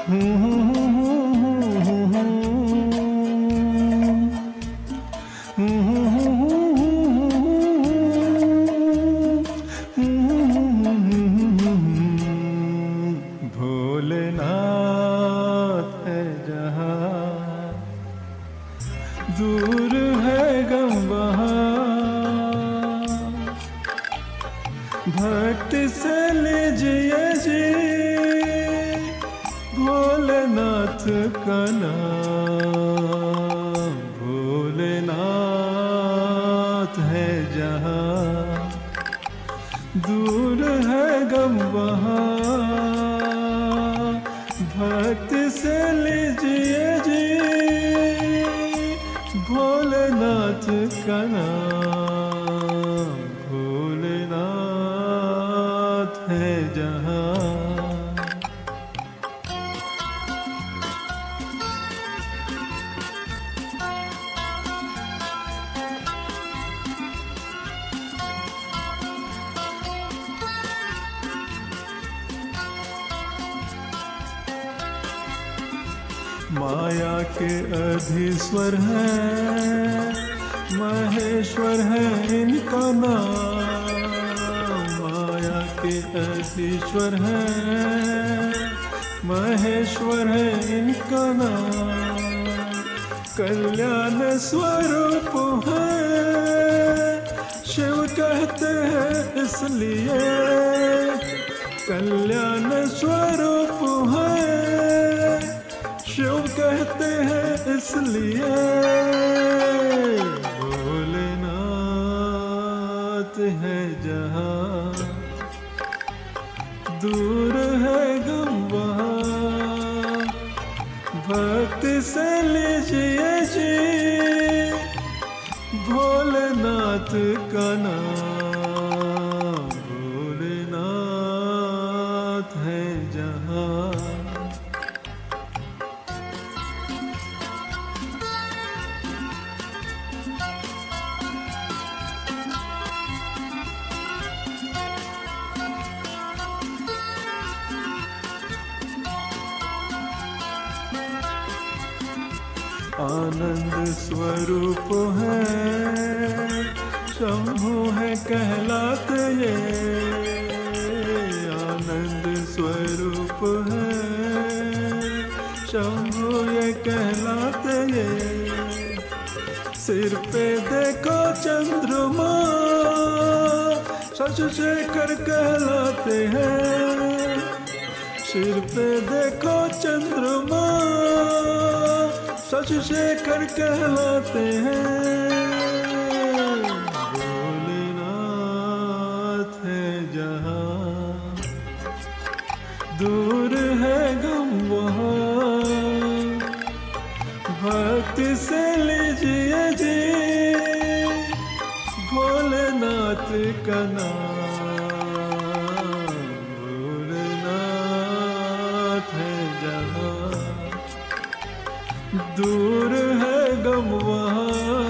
भोलेनाथ है जहाँ, दूर है गम वहाँ, भक्त से लीजिए जी भोलेनाथ का नाम। भोलेनाथ है जहाँ, दूर है गम वहाँ, भक्त से लीजिए जी भोलेनाथ का नाम। भोलेनाथ है जहाँ। माया के अधीश्वर है, महेश्वर है इनका नाम। माया के अधीश्वर है, महेश्वर है इनका नाम। कल्याण स्वरूप है, शिव कहते हैं इसलिए। कल्याण स्वरूप है, शिव कहते हैं इसलिए। भोलेनाथ है जहाँ, दूर है गम वहाँ, भक्त से लीजिए जी भोलेनाथ का नाम। भोलेनाथ है जहाँ। आनंद स्वरूप है, शंभु है कहलाते ये। आनंद स्वरूप है, शंभु ये कहलाते ये। सिर पे देखो चंद्रमा, शशिशेखर कहलाते हैं। सिर पे देखो चंद्रमा, शशिशेखर कहलाते हैं। भोलेनाथ है जहाँ, दूर है गम वहाँ, भक्त से लीजिए जी भोलेनाथ का नाम। भोलेनाथ है जहाँ, दूर है गम वहाँ,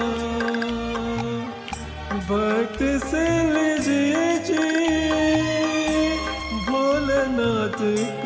भक्त से लीजिए जी भोलेनाथ